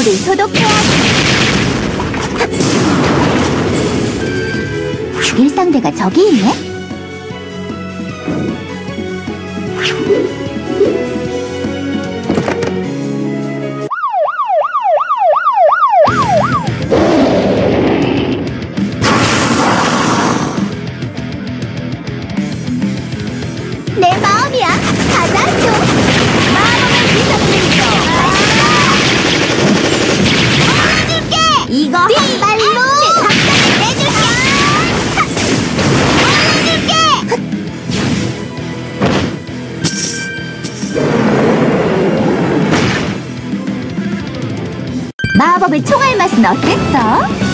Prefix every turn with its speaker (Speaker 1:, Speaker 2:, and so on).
Speaker 1: 물을 소독해야지. 죽일 상대가 저기 있네? 내 마음이야. 가자, 좀. 마음을 부탁드리죠. 보여줄게. 이거 한 발로 해줄게. 마법의 총알 맛은 어땠어?